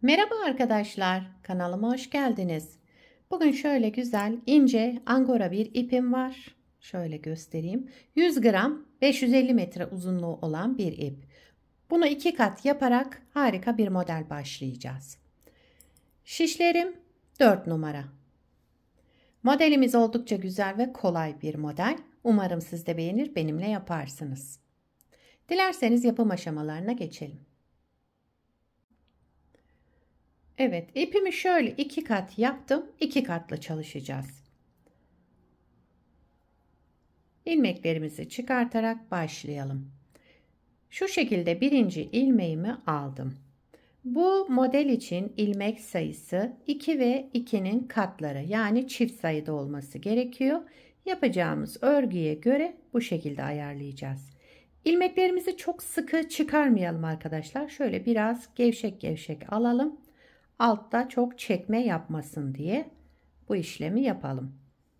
Merhaba arkadaşlar, kanalıma hoş geldiniz. Bugün şöyle güzel ince angora bir ipim var. Şöyle göstereyim. 100 gram 550 metre uzunluğu olan bir ip. Bunu 2 kat yaparak harika bir model başlayacağız. Şişlerim 4 numara. Modelimiz oldukça güzel ve kolay bir model. Umarım siz de beğenir, benimle yaparsınız. Dilerseniz yapım aşamalarına geçelim. Evet, ipimi şöyle 2 kat yaptım. 2 katlı çalışacağız. İlmeklerimizi çıkartarak başlayalım. Şu şekilde birinci ilmeğimi aldım. Bu model için ilmek sayısı 2 ve 2'nin katları, yani çift sayıda olması gerekiyor. Yapacağımız örgüye göre bu şekilde ayarlayacağız. İlmeklerimizi çok sıkı çıkarmayalım arkadaşlar. Şöyle biraz gevşek gevşek alalım. Altta çok çekme yapmasın diye bu işlemi yapalım.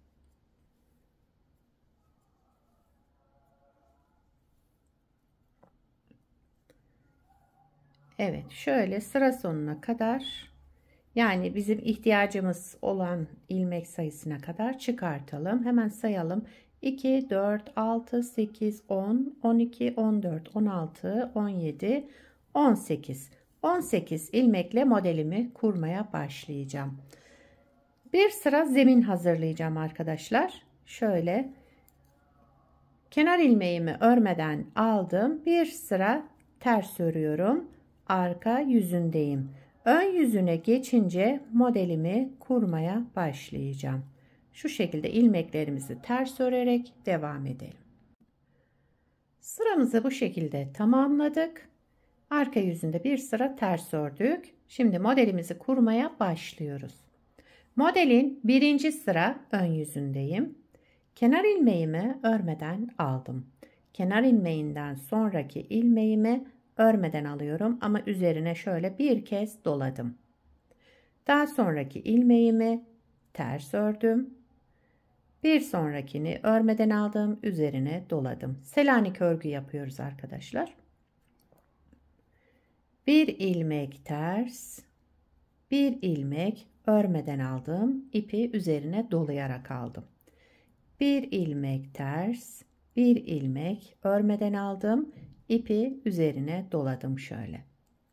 Evet, şöyle sıra sonuna kadar, yani bizim ihtiyacımız olan ilmek sayısına kadar çıkartalım. Hemen sayalım. 2, 4, 6, 8, 10, 12, 14, 16, 17, 18. 18 ilmekle modelimi kurmaya başlayacağım. Bir sıra zemin hazırlayacağım arkadaşlar. Şöyle kenar ilmeğimi örmeden aldım. Bir sıra ters örüyorum. Arka yüzündeyim. Ön yüzüne geçince modelimi kurmaya başlayacağım. Şu şekilde ilmeklerimizi ters örerek devam edelim. Sıramızı bu şekilde tamamladık. Arka yüzünde bir sıra ters ördük. Şimdi modelimizi kurmaya başlıyoruz. Modelin birinci sıra ön yüzündeyim. Kenar ilmeğimi örmeden aldım. Kenar ilmeğinden sonraki ilmeğimi örmeden alıyorum ama üzerine şöyle bir kez doladım. Daha sonraki ilmeğimi ters ördüm. Bir sonrakini örmeden aldım, üzerine doladım. Selanik örgü yapıyoruz arkadaşlar. Bir ilmek ters, bir ilmek örmeden aldım, ipi üzerine dolayarak aldım. Bir ilmek ters, bir ilmek örmeden aldım, ipi üzerine doladım şöyle.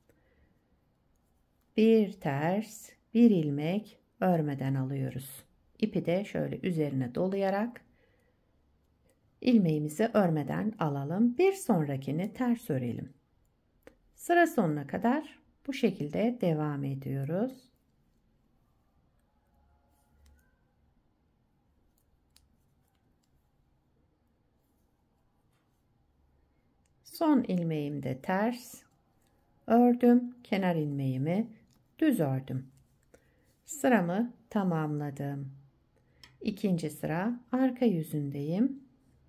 Bir ters, bir ilmek örmeden alıyoruz. İpi de şöyle üzerine dolayarak ilmeğimizi örmeden alalım. Bir sonrakini ters örelim. Sıra sonuna kadar bu şekilde devam ediyoruz. Son ilmeğimde ters ördüm, kenar ilmeğimi düz ördüm. Sıramı tamamladım. İkinci sıra arka yüzündeyim.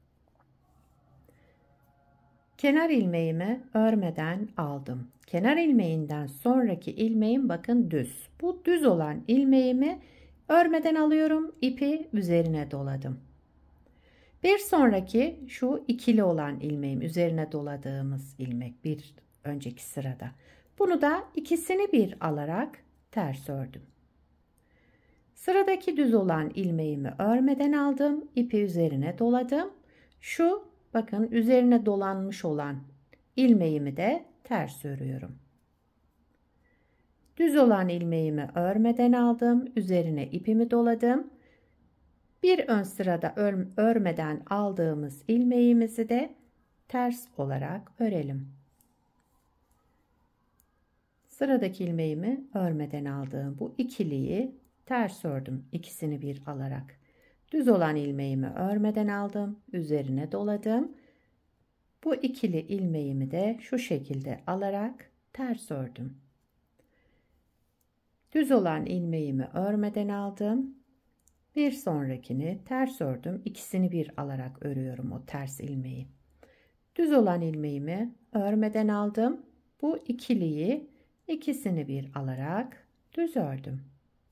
Kenar ilmeğimi örmeden aldım. Kenar ilmeğinden sonraki ilmeğim bakın düz. Bu düz olan ilmeğimi örmeden alıyorum, ipi üzerine doladım. Bir sonraki şu ikili olan ilmeğim, üzerine doladığımız ilmek bir önceki sırada. Bunu da ikisini bir alarak ters ördüm. Sıradaki düz olan ilmeğimi örmeden aldım, ipi üzerine doladım. Şu bakın üzerine dolanmış olan ilmeğimi de ters örüyorum. Düz olan ilmeğimi örmeden aldım, üzerine ipimi doladım. Bir ön sırada örmeden aldığımız ilmeğimizi de ters olarak örelim. Sıradaki ilmeğimi örmeden aldığım bu ikiliyi ters ördüm, ikisini bir alarak. Düz olan ilmeğimi örmeden aldım, üzerine doladım. Bu ikili ilmeğimi de şu şekilde alarak ters ördüm. Düz olan ilmeğimi örmeden aldım. Bir sonrakini ters ördüm. İkisini bir alarak örüyorum o ters ilmeği. Düz olan ilmeğimi örmeden aldım. Bu ikiliyi ikisini bir alarak düz ördüm.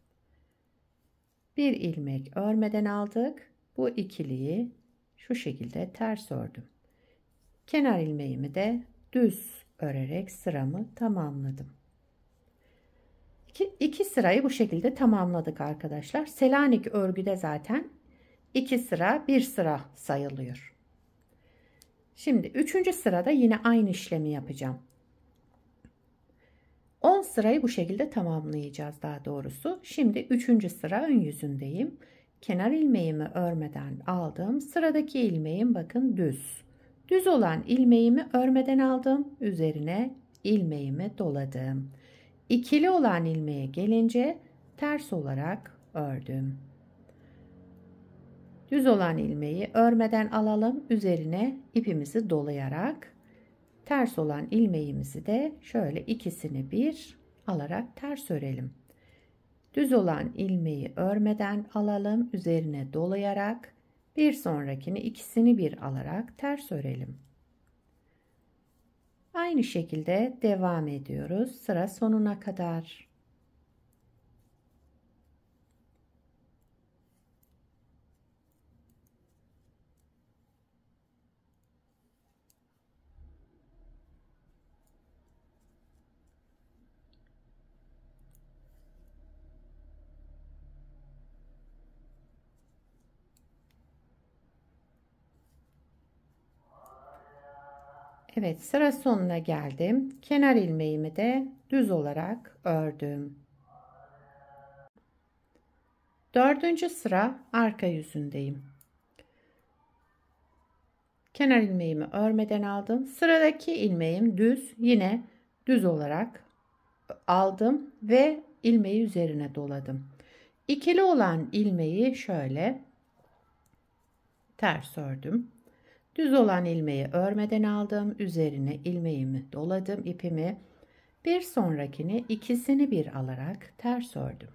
Bir ilmek örmeden aldık. Bu ikiliyi şu şekilde ters ördüm. Kenar ilmeğimi de düz örerek sıramı tamamladım. İki sırayı bu şekilde tamamladık arkadaşlar. Selanik örgüde zaten 2 sıra 1 sıra sayılıyor. Şimdi 3. sırada yine aynı işlemi yapacağım. 10 sırayı bu şekilde tamamlayacağız daha doğrusu. Şimdi 3. sıra ön yüzündeyim. Kenar ilmeğimi örmeden aldım. Sıradaki ilmeğim bakın düz. Düz olan ilmeğimi örmeden aldım. Üzerine ilmeğimi doladım. İkili olan ilmeğe gelince ters olarak ördüm. Düz olan ilmeği örmeden alalım. Üzerine ipimizi dolayarak ters olan ilmeğimizi de şöyle ikisini bir alarak ters örelim. Düz olan ilmeği örmeden alalım. Üzerine dolayarak bir sonrakini ikisini bir alarak ters örelim. Aynı şekilde devam ediyoruz sıra sonuna kadar. Evet, sıra sonuna geldim. Kenar ilmeğimi de düz olarak ördüm. 4. sıra arka yüzündeyim. Kenar ilmeğimi örmeden aldım. Sıradaki ilmeğim düz, yine düz olarak aldım ve ilmeği üzerine doladım. İkili olan ilmeği şöyle ters ördüm. Düz olan ilmeği örmeden aldım. Üzerine ilmeğimi doladım, ipimi. Bir sonrakini ikisini bir alarak ters ördüm.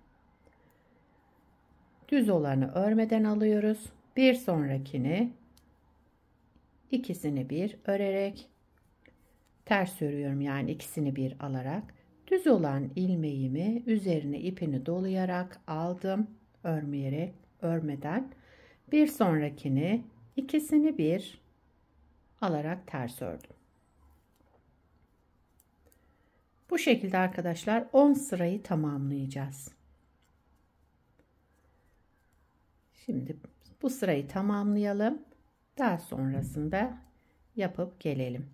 Düz olanı örmeden alıyoruz. Bir sonrakini ikisini bir örerek ters örüyorum. Yani ikisini bir alarak düz olan ilmeğimi üzerine ipini dolayarak aldım. Örmeden bir sonrakini ikisini bir alarak ters ördüm. Bu şekilde arkadaşlar 10 sırayı tamamlayacağız. Şimdi bu sırayı tamamlayalım. Daha sonrasında yapıp gelelim.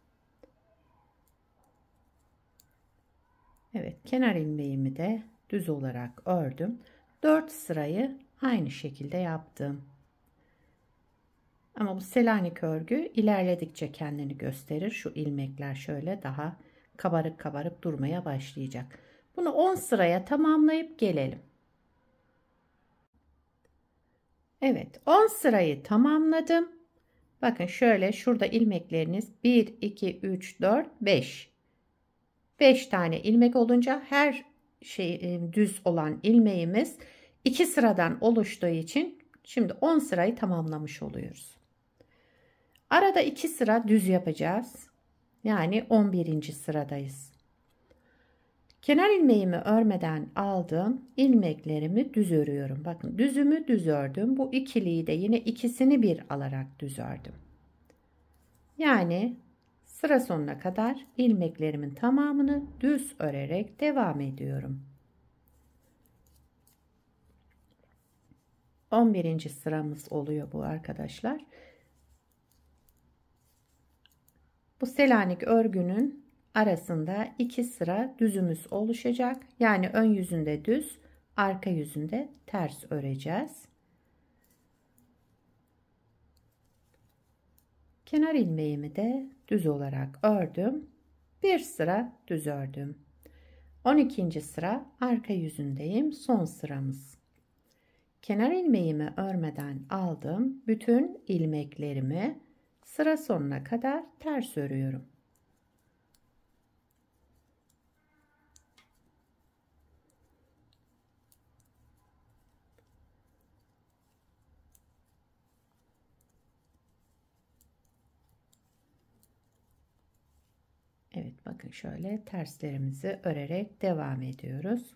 Evet, kenar ilmeğimi de düz olarak ördüm. 4 sırayı aynı şekilde yaptım. Ama bu Selanik örgü ilerledikçe kendini gösterir. Şu ilmekler şöyle daha kabarık kabarık durmaya başlayacak. Bunu 10 sıraya tamamlayıp gelelim. Evet, 10 sırayı tamamladım. Bakın şöyle şurada ilmekleriniz 1, 2, 3, 4, 5. 5 tane ilmek olunca her düz olan ilmeğimiz 2 sıradan oluştuğu için şimdi 10 sırayı tamamlamış oluyoruz. Arada 2 sıra düz yapacağız. Yani 11. sıradayız. Kenar ilmeğimi örmeden aldım. İlmeklerimi düz örüyorum. Bakın düzümü düz ördüm. Bu ikiliyi de yine ikisini bir alarak düz ördüm. Yani sıra sonuna kadar ilmeklerimin tamamını düz örerek devam ediyorum. 11. sıramız oluyor bu arkadaşlar. Bu Selanik örgünün arasında 2 sıra düzümüz oluşacak. Yani ön yüzünde düz, arka yüzünde ters öreceğiz. Kenar ilmeğimi de düz olarak ördüm. Bir sıra düz ördüm. 12. sıra arka yüzündeyim. Son sıramız. Kenar ilmeğimi örmeden aldım. Bütün ilmeklerimi sıra sonuna kadar ters örüyorum. Evet, bakın şöyle terslerimizi örerek devam ediyoruz.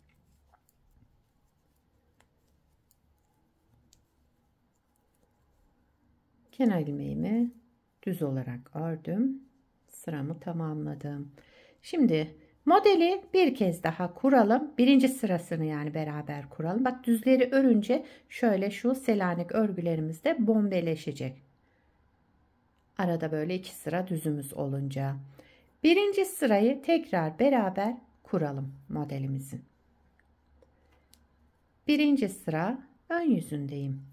Kenar ilmeğimi düz olarak ördüm. Sıramı tamamladım. Şimdi Modeli bir kez daha kuralım. Birinci sırasını yani beraber kuralım. Bak düzleri örünce şöyle şu Selanik örgülerimiz de bombeleşecek. Arada böyle 2 sıra düzümüz olunca. Birinci sırayı tekrar beraber kuralım modelimizin. Birinci sıra ön yüzündeyim.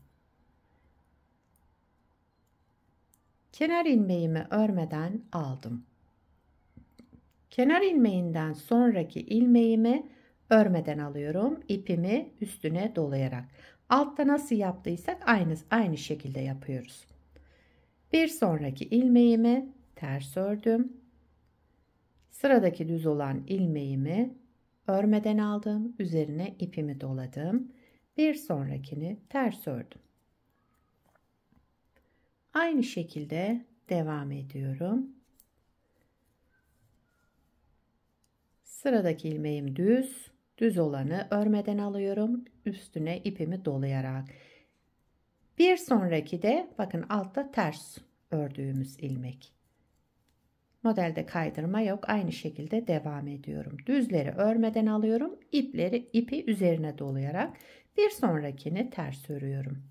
Kenar ilmeğimi örmeden aldım. Kenar ilmeğinden sonraki ilmeğimi örmeden alıyorum. İpimi üstüne dolayarak. Altta nasıl yaptıysak aynı şekilde yapıyoruz. Bir sonraki ilmeğimi ters ördüm. Sıradaki düz olan ilmeğimi örmeden aldım. Üzerine ipimi doladım. Bir sonrakini ters ördüm. Aynı şekilde devam ediyorum. Sıradaki ilmeğim düz olanı örmeden alıyorum. Üstüne ipimi dolayarak. Bir sonraki de bakın altta ters ördüğümüz ilmek. Modelde kaydırma yok. Aynı şekilde devam ediyorum. Düzleri örmeden alıyorum. İpi üzerine dolayarak bir sonrakini ters örüyorum.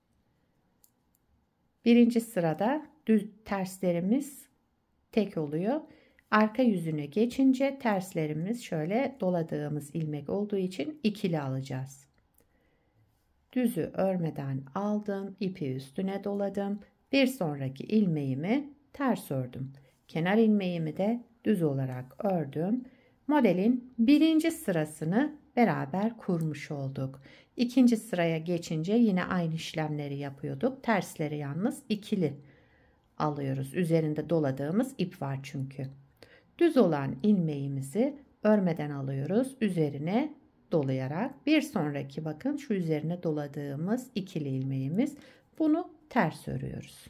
Birinci sırada terslerimiz tek oluyor. Arka yüzüne geçince terslerimiz şöyle doladığımız ilmek olduğu için ikili alacağız. Düzü örmeden aldım, ipi üstüne doladım. Bir sonraki ilmeğimi ters ördüm. Kenar ilmeğimi de düz olarak ördüm. Modelin birinci sırasını beraber kurmuş olduk. İkinci sıraya geçince yine aynı işlemleri yapıyorduk. Tersleri yalnız ikili alıyoruz. Üzerinde doladığımız ip var çünkü. Düz olan ilmeğimizi örmeden alıyoruz. Üzerine dolayarak bir sonraki bakın şu üzerine doladığımız ikili ilmeğimiz, bunu ters örüyoruz.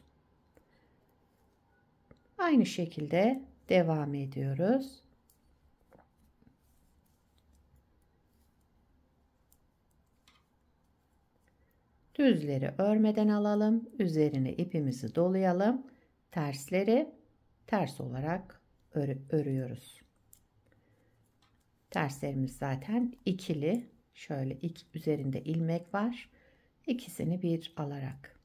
Aynı şekilde devam ediyoruz. Düzleri örmeden alalım. Üzerine ipimizi dolayalım. Tersleri ters olarak örüyoruz. Terslerimiz zaten ikili. Şöyle üzerinde ilmek var. İkisini bir alarak.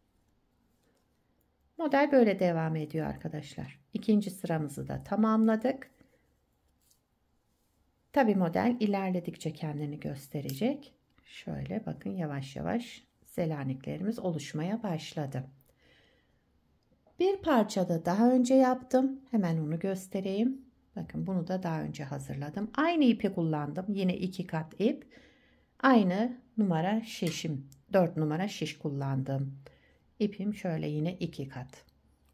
Model böyle devam ediyor arkadaşlar. İkinci sıramızı da tamamladık. Tabi model ilerledikçe kendini gösterecek. Şöyle bakın yavaş yavaş Selaniklerimiz oluşmaya başladı. Bir parçada daha önce yaptım. Hemen onu göstereyim. Bakın bunu da daha önce hazırladım. Aynı ipi kullandım. Yine 2 kat ip. Aynı numara şişim. 4 numara şiş kullandım. İpim şöyle yine 2 kat.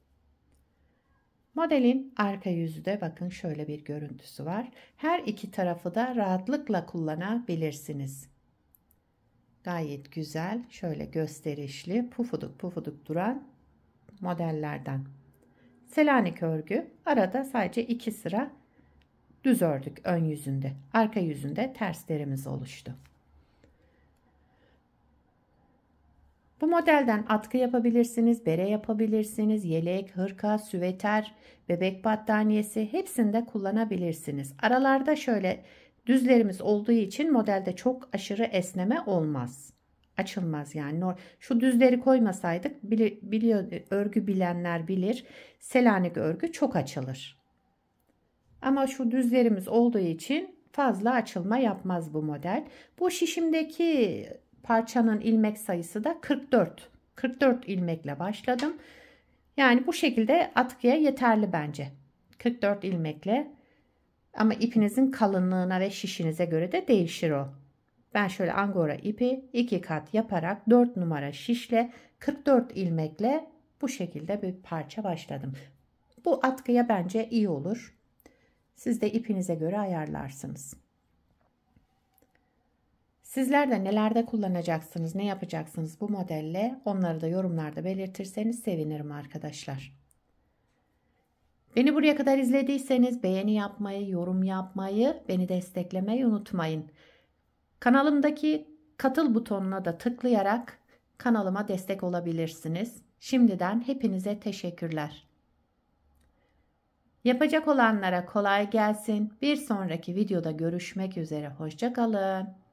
Modelin arka yüzü de bakın şöyle bir görüntüsü var. Her iki tarafı da rahatlıkla kullanabilirsiniz. Gayet güzel, şöyle gösterişli, pufuduk pufuduk duran modellerden. Selanik örgü, arada sadece 2 sıra düz ördük ön yüzünde. Arka yüzünde terslerimiz oluştu. Bu modelden atkı yapabilirsiniz, bere yapabilirsiniz, yelek, hırka, süveter, bebek battaniyesi hepsinde kullanabilirsiniz. Aralarda şöyle düzlerimiz olduğu için modelde çok aşırı esneme olmaz. Açılmaz yani. Şu düzleri koymasaydık örgü bilenler bilir. Selanik örgü çok açılır. Ama şu düzlerimiz olduğu için fazla açılma yapmaz bu model. Bu şişimdeki parçanın ilmek sayısı da 44. 44 ilmekle başladım. Yani bu şekilde atkıya yeterli bence. 44 ilmekle. Ama ipinizin kalınlığına ve şişinize göre de değişir o. Ben şöyle angora ipi 2 kat yaparak 4 numara şişle 44 ilmekle bu şekilde bir parça başladım. Bu atkıya bence iyi olur. Siz de ipinize göre ayarlarsınız. Sizler de nelerde kullanacaksınız, ne yapacaksınız bu modelle, onları da yorumlarda belirtirseniz sevinirim arkadaşlar. Beni buraya kadar izlediyseniz beğeni yapmayı, yorum yapmayı, beni desteklemeyi unutmayın. Kanalımdaki katıl butonuna da tıklayarak kanalıma destek olabilirsiniz. Şimdiden hepinize teşekkürler. Yapacak olanlara kolay gelsin. Bir sonraki videoda görüşmek üzere. Hoşça kalın.